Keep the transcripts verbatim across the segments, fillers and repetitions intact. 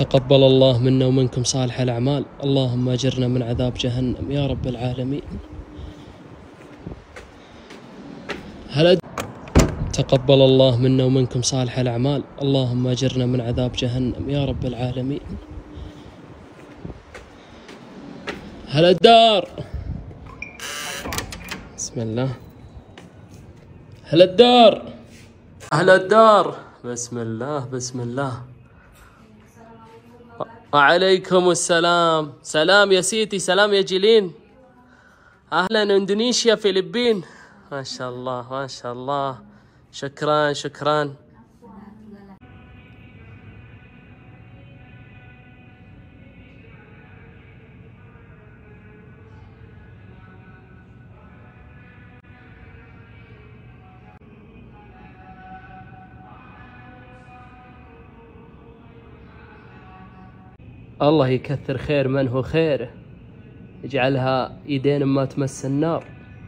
تقبل الله منا ومنكم صالح الأعمال، اللهم أجرنا من عذاب جهنم يا رب العالمين. هل تقبل الله منا ومنكم صالح الأعمال، اللهم أجرنا من عذاب جهنم يا رب العالمين. هل الدار بسم الله. هل الدار أهل الدار بسم الله بسم الله. وعليكم السلام. سلام يا سيتي، سلام يا جيلين. أهلا إندونيسيا، فلبين. ما شاء الله ما شاء الله. شكرا شكرا. الله يكثر خير من هو خيره، يجعلها يدين ما تمس النار.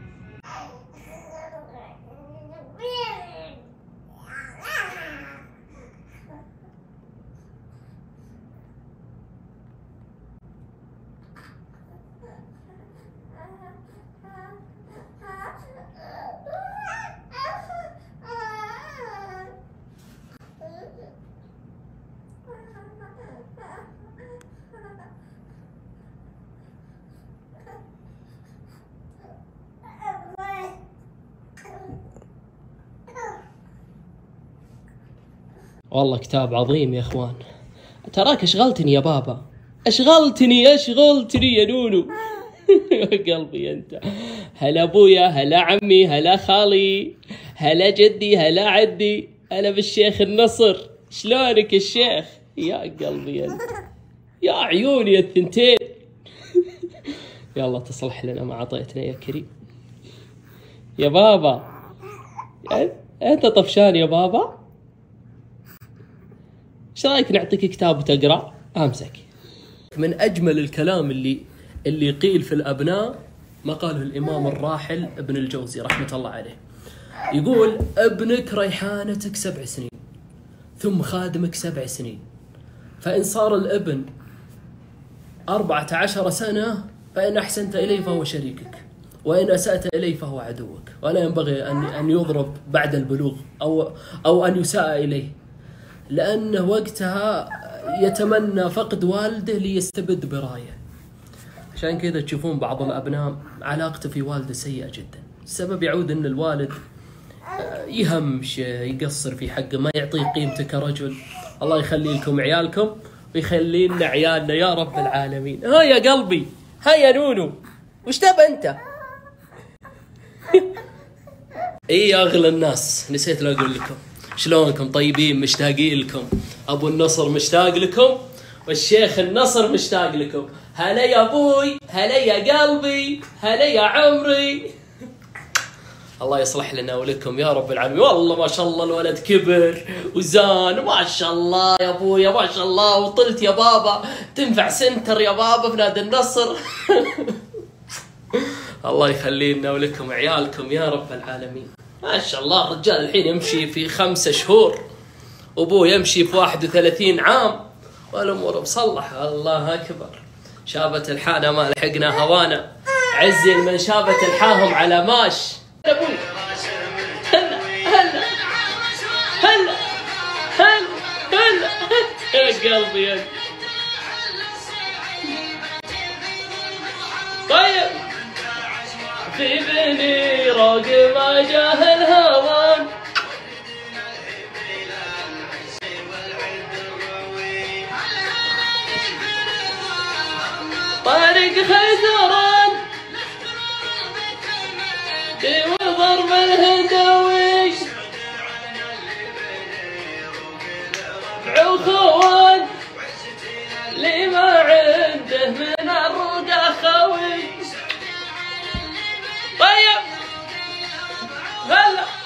والله كتاب عظيم يا اخوان. تراك اشغلتني يا بابا، اشغلتني اشغلتني يا نونو. قلبي انت. هلا ابويا، هلا عمي، هلا خالي، هلا جدي، هلا عدي، هلا بالشيخ النصر. شلونك الشيخ؟ يا قلبي انت، يا عيوني الثنتين. يلا تصلح لنا ما عطيتنا يا كريم. يا بابا انت طفشان يا بابا؟ ايش رايك نعطيك كتاب وتقرا؟ امسك. من اجمل الكلام اللي اللي قيل في الابناء ما قاله الامام الراحل ابن الجوزي رحمه الله عليه. يقول ابنك ريحانتك سبع سنين ثم خادمك سبع سنين، فان صار الابن أربعة عشر سنه فان احسنت اليه فهو شريكك، وان اسأت اليه فهو عدوك، ولا ينبغي ان ان يضرب بعد البلوغ او او ان يساء اليه، لأنه وقتها يتمنى فقد والده ليستبد برايه. عشان كذا تشوفون بعض الأبناء علاقته في والده سيئة جدا. السبب يعود أن الوالد يهمش، يقصر في حقه، ما يعطيه قيمته كرجل. الله يخلي لكم عيالكم ويخلي لنا عيالنا يا رب العالمين. ها يا قلبي، ها يا نونو، وش تبى أنت؟ إيه يا أغلى الناس، نسيت لا أقول لكم شلونكم؟ طيبين؟ مشتاقين لكم. ابو النصر مشتاق لكم، والشيخ النصر مشتاق لكم. هلا يا ابوي، هلا يا قلبي، هلا يا عمري. الله يصلح لنا ولكم يا رب العالمين. والله ما شاء الله الولد كبر وزان، ما شاء الله يا ابويا ما شاء الله. وطلت يا بابا، تنفع سنتر يا بابا في نادي النصر. الله يخلي لنا ولكم عيالكم يا رب العالمين. ما شاء الله الرجال الحين يمشي في خمسة شهور، وابوه يمشي في واحد وثلاثين عام، والامور مصلحه. الله اكبر. شابت الحانه ما لحقنا هوانا، عزي من شابت الحاهم على ماش. ابوي هلا هلا هلا هلا هلا يا قلبي يا طيب. في بني روق ما جاه الهوان، طارق خيزران وضرب الهندوي عخوان لي ما عنده من الرقى خوي. طيب هلا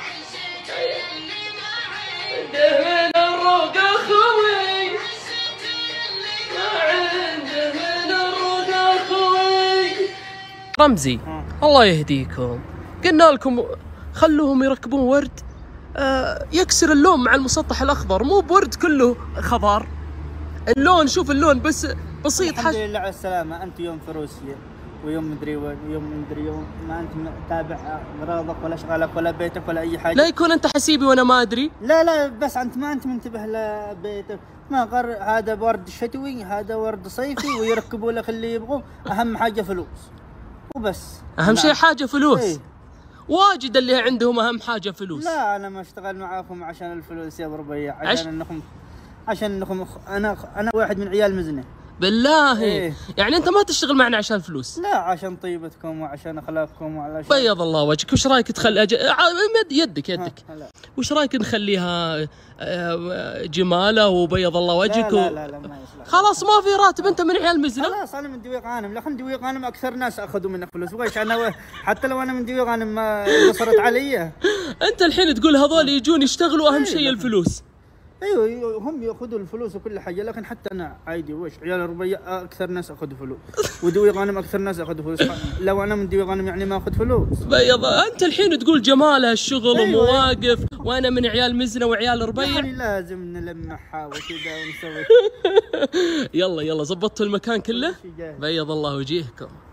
عنده من الرقى خوي، ما عنده من الرقى خوي. رمزي الله يهديكم، قلنا لكم خلوهم يركبون ورد آه يكسر اللون مع المسطح الأخضر، مو بورد كله خضار. اللون شوف اللون بس بسيط. الحمد لله على السلامة. أنت يوم في روسيا ويوم مدري وين ويوم مدري يوم، ما أنت تابع أغراضك ولا شغلك ولا بيتك ولا أي حاجة. لا يكون أنت حسيبي وأنا ما أدري. لا لا بس أنت ما أنت منتبه لبيتك، ما قر هذا ورد شتوي هذا ورد صيفي ويركبوا لك اللي يبغوا. أهم حاجة فلوس وبس. أهم شيء حاجة فلوس. ايه؟ واجد اللي عندهم أهم حاجة فلوس. لا أنا ما أشتغل معاكم عشان الفلوس يا أبو ربيع، عشان عش... أنكم عشان أنكم أنا أنا واحد من عيال مزنة. بالله إيه؟ يعني انت ما تشتغل معنا عشان فلوس؟ لا عشان طيبتكم وعشان اخلاقكم وعشان بيض الله وجهك. وش رايك تخلي أج... يدك يدك وش رايك نخليها جماله وبيض الله وجهك؟ لا لا لا, لا ما يصلح. خلاص ما في راتب، انت من عيال مزنه. خلاص انا من دوي غانم، لكن دوي غانم اكثر ناس اخذوا منك فلوس. ويش انا حتى لو انا من دوي غانم ما قصرت علي. انت الحين تقول هذول يجون يشتغلوا اهم شيء الفلوس. ايوه هم ياخذوا الفلوس وكل حاجه، لكن حتى انا عادي. وش عيال الربيع اكثر ناس اخذوا فلوس، ودوي غانم اكثر ناس اخذوا فلوس. لو انا من دوي غانم يعني ما اخذ فلوس. بيض انت الحين تقول جمالها الشغل. أيوة ومواقف. وانا من عيال مزنه وعيال الربيع. يعني لازم نلمحها وكذا ونسوي. يلا يلا زبطتوا المكان كله. بيض الله وجيهكم.